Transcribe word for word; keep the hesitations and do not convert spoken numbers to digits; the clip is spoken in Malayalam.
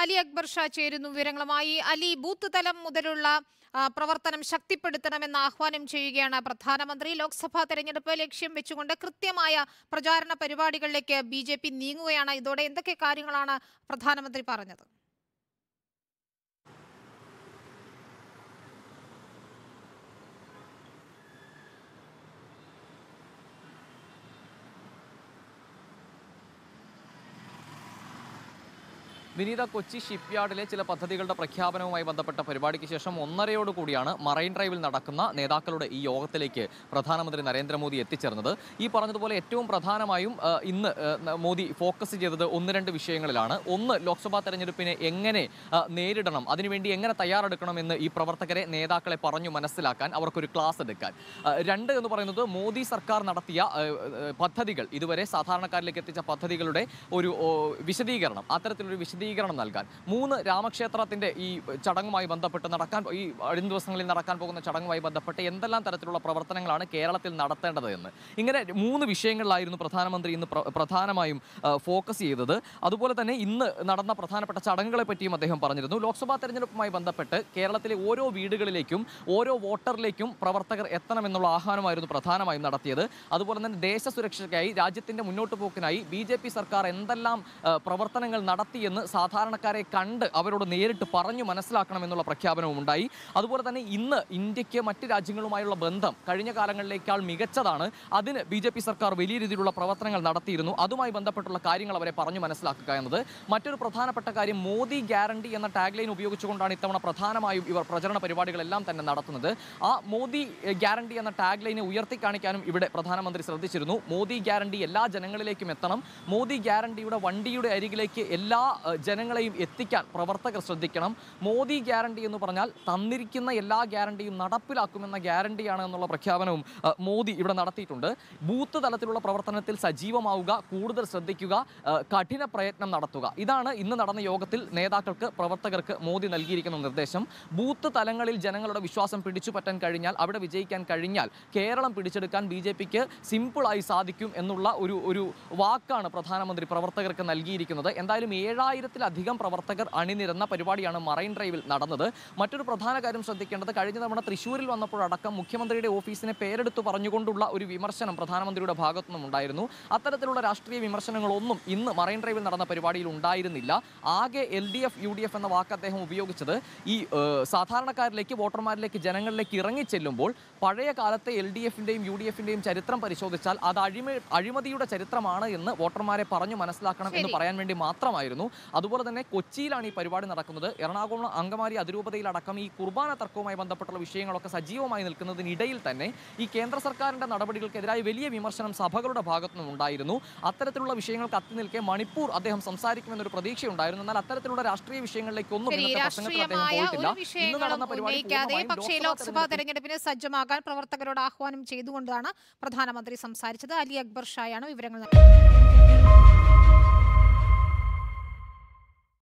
അലി അക്ബർ ഷാ ചേരുന്നു വിവരങ്ങളുമായി. അലി, ബൂത്ത് തലം മുതലുള്ള പ്രവർത്തനം ശക്തിപ്പെടുത്തണമെന്ന് ആഹ്വാനം ചെയ്യുകയാണ് പ്രധാനമന്ത്രി. ലോക്സഭാ തെരഞ്ഞെടുപ്പ് ലക്ഷ്യം വെച്ചുകൊണ്ട് കൃത്യമായ പ്രചാരണ പരിപാടികളിലേക്ക് ബി ജെ പി നീങ്ങുകയാണ്. ഇതോടെ എന്തൊക്കെ കാര്യങ്ങളാണ് പ്രധാനമന്ത്രി പറഞ്ഞത്? വിനീത, കൊച്ചി ഷിപ്പ്യാർഡിലെ ചില പദ്ധതികളുടെ പ്രഖ്യാപനവുമായി ബന്ധപ്പെട്ട പരിപാടിക്ക് ശേഷം ഒന്നരയോട് കൂടിയാണ് മറൈൻ ഡ്രൈവിൽ നടക്കുന്ന നേതാക്കളുടെ ഈ യോഗത്തിലേക്ക് പ്രധാനമന്ത്രി നരേന്ദ്രമോദി എത്തിച്ചേർന്നത്. ഈ പറഞ്ഞതുപോലെ ഏറ്റവും പ്രധാനമായും ഇന്ന് മോദി ഫോക്കസ് ചെയ്തത് ഒന്ന് രണ്ട് വിഷയങ്ങളിലാണ്. ഒന്ന്, ലോക്സഭാ തെരഞ്ഞെടുപ്പിനെ എങ്ങനെ നേരിടണം, അതിനുവേണ്ടി എങ്ങനെ തയ്യാറെടുക്കണമെന്ന് ഈ പ്രവർത്തകരെ, നേതാക്കളെ പറഞ്ഞു മനസ്സിലാക്കാൻ, അവർക്കൊരു ക്ലാസ് എടുക്കാൻ. രണ്ട് എന്ന് പറയുന്നത് മോദി സർക്കാർ നടത്തിയ പദ്ധതികൾ, ഇതുവരെ സാധാരണക്കാരിലേക്ക് എത്തിച്ച പദ്ധതികളുടെ ഒരു വിശദീകരണം, അത്തരത്തിലൊരു വിശദീകരണം നൽകാൻ. മൂന്ന്, രാമക്ഷേത്രത്തിന്റെ ഈ ചടങ്ങുമായി ബന്ധപ്പെട്ട് നടക്കാൻ ഈ അടുത്ത ദിവസങ്ങളിൽ നടക്കാൻ പോകുന്ന ചടങ്ങുമായി ബന്ധപ്പെട്ട് എന്തെല്ലാം തരത്തിലുള്ള പ്രവർത്തനങ്ങളാണ് കേരളത്തിൽ നടത്തേണ്ടത് എന്ന്. ഇങ്ങനെ മൂന്ന് വിഷയങ്ങളിലായിരുന്നു പ്രധാനമന്ത്രി ഇന്ന് പ്രധാനമായും ഫോക്കസ് ചെയ്തത്. അതുപോലെ തന്നെ ഇന്ന് നടന്ന പ്രധാനപ്പെട്ട ചടങ്ങുകളെ പറ്റിയും അദ്ദേഹം പറഞ്ഞിരുന്നു. ലോക്സഭാ തെരഞ്ഞെടുപ്പുമായി ബന്ധപ്പെട്ട് കേരളത്തിലെ ഓരോ വീടുകളിലേക്കും ഓരോ വോട്ടറിലേക്കും പ്രവർത്തകർ എത്തണമെന്നുള്ള ആഹ്വാനമായിരുന്നു പ്രധാനമായും നടത്തിയത്. അതുപോലെ തന്നെ ദേശസുരക്ഷയ്ക്കായി, രാജ്യത്തിന്റെ മുന്നോട്ട് പോക്കിനായി ബി ജെ പി സർക്കാർ എന്തെല്ലാം പ്രവർത്തനങ്ങൾ നടത്തിയെന്ന് സാധാരണക്കാരെ കണ്ട് അവരോട് നേരിട്ട് പറഞ്ഞു മനസ്സിലാക്കണമെന്നുള്ള പ്രഖ്യാപനവും ഉണ്ടായി. അതുപോലെ തന്നെ ഇന്ന് ഇന്ത്യക്ക് മറ്റ് രാജ്യങ്ങളുമായുള്ള ബന്ധം കഴിഞ്ഞ കാലങ്ങളിലേക്കാൾ മികച്ചതാണ്. അതിന് ബി ജെ പി സർക്കാർ വലിയ രീതിയിലുള്ള പ്രവർത്തനങ്ങൾ നടത്തിയിരുന്നു. അതുമായി ബന്ധപ്പെട്ടുള്ള കാര്യങ്ങൾ അവരെ പറഞ്ഞു മനസ്സിലാക്കുക എന്നത്. മറ്റൊരു പ്രധാനപ്പെട്ട കാര്യം, മോദി ഗ്യാരണ്ടി എന്ന ടാഗ് ലൈൻ ഉപയോഗിച്ചുകൊണ്ടാണ് ഇത്തവണ പ്രധാനമായും ഇവർ പ്രചരണ പരിപാടികളെല്ലാം തന്നെ നടത്തുന്നത്. ആ മോദി ഗ്യാരണ്ടി എന്ന ടാഗ് ലൈനെ ഉയർത്തിക്കാണിക്കാനും ഇവിടെ പ്രധാനമന്ത്രി ശ്രദ്ധിച്ചിരുന്നു. മോദി ഗ്യാരണ്ടി എല്ലാ ജനങ്ങളിലേക്കും എത്തണം. മോദി ഗ്യാരണ്ടിയുടെ വണ്ടിയുടെ അരികിലേക്ക് എല്ലാ ജനങ്ങളെയും എത്തിക്കാൻ പ്രവർത്തകർ ശ്രദ്ധിക്കണം. മോദി ഗ്യാരണ്ടി എന്ന് പറഞ്ഞാൽ തന്നിരിക്കുന്ന എല്ലാ ഗ്യാരണ്ടിയും നടപ്പിലാക്കുമെന്ന ഗ്യാരണ്ടിയാണ് എന്നുള്ള പ്രഖ്യാപനവും മോദി ഇവിടെ നടത്തിയിട്ടുണ്ട്. ബൂത്ത് തലത്തിലുള്ള പ്രവർത്തനത്തിൽ സജീവമാവുക, കൂടുതൽ ശ്രദ്ധിക്കുക, കഠിന പ്രയത്നം നടത്തുക. ഇതാണ് ഇന്ന് നടന്ന യോഗത്തിൽ നേതാക്കൾക്ക്, പ്രവർത്തകർക്ക് മോദി നൽകിയിരിക്കുന്ന നിർദ്ദേശം. ബൂത്ത് തലങ്ങളിൽ ജനങ്ങളുടെ വിശ്വാസം പിടിച്ചു പറ്റാൻ കഴിഞ്ഞാൽ, അവിടെ വിജയിക്കാൻ കഴിഞ്ഞാൽ കേരളം പിടിച്ചെടുക്കാൻ ബി ജെ പിക്ക് സിമ്പിളായി സാധിക്കും എന്നുള്ള ഒരു ഒരു വാക്കാണ് പ്രധാനമന്ത്രി പ്രവർത്തകർക്ക് നൽകിയിരിക്കുന്നത്. എന്തായാലും ഏഴായിരത്തിലധികം പ്രവർത്തകർ അണിനിരന്ന പരിപാടിയാണ് മറൈൻ ഡ്രൈവിൽ നടന്നത്. മറ്റൊരു പ്രധാന കാര്യം ശ്രദ്ധിക്കേണ്ടത്, കഴിഞ്ഞ തവണ തൃശ്ശൂരിൽ വന്നപ്പോഴടക്കം മുഖ്യമന്ത്രിയുടെ ഓഫീസിനെ പേരെടുത്ത് പറഞ്ഞുകൊണ്ടുള്ള ഒരു വിമർശനം പ്രധാനമന്ത്രിയുടെ ഭാഗത്തു നിന്നും ഉണ്ടായിരുന്നു. അത്തരത്തിലുള്ള രാഷ്ട്രീയ വിമർശനങ്ങളൊന്നും ഇന്ന് മറൈൻ ഡ്രൈവിൽ നടന്ന പരിപാടിയിൽ ഉണ്ടായിരുന്നില്ല. ആകെ L D F U D F എന്ന വാക്ക് അദ്ദേഹം ഉപയോഗിച്ചത് ഈ സാധാരണക്കാരിലേക്ക്, വോട്ടർമാരിലേക്ക്, ജനങ്ങളിലേക്ക് ഇറങ്ങിച്ചെല്ലുമ്പോൾ പഴയ കാലത്തെ എൽ ഡി എഫിന്റെയും യു ഡി എഫിന്റെയും ചരിത്രം പരിശോധിച്ചാൽ അത് അഴിമ അഴിമതിയുടെ ചരിത്രമാണ് എന്ന് വോട്ടർമാരെ പറഞ്ഞു മനസ്സിലാക്കണം എന്ന് പറയാൻ വേണ്ടി മാത്രമായിരുന്നു. അതുപോലെ തന്നെ കൊച്ചിയിലാണ് ഈ പരിപാടി നടക്കുന്നത്. എറണാകുളം അങ്കമാലി അതിരൂപതയിലടക്കം ഈ കുർബാന തർക്കവുമായി ബന്ധപ്പെട്ടുള്ള വിഷയങ്ങളൊക്കെ സജീവമായി നിൽക്കുന്നതിനിടയിൽ തന്നെ ഈ കേന്ദ്ര സർക്കാരിന്റെ നടപടികൾക്കെതിരായി വലിയ വിമർശനം സഭകളുടെ ഭാഗത്തു നിന്നും ഉണ്ടായിരുന്നു. അത്തരത്തിലുള്ള വിഷയങ്ങൾ കത്തി നിൽക്കെ മണിപ്പൂർ അദ്ദേഹം സംസാരിക്കുമെന്നൊരു പ്രതീക്ഷയുണ്ടായിരുന്നു. എന്നാൽ അത്തരത്തിലുള്ള രാഷ്ട്രീയ വിഷയങ്ങളിലേക്കൊന്നും പക്ഷേ ലോക്സഭാ തെരഞ്ഞെടുപ്പിന് സജ്ജമാകാൻ പ്രവർത്തകരോട് ആഹ്വാനം ചെയ്തുകൊണ്ടാണ് പ്രധാനമന്ത്രി സംസാരിച്ചത്. അലി അക്ബർ ഷായാണ് വിവരങ്ങൾ.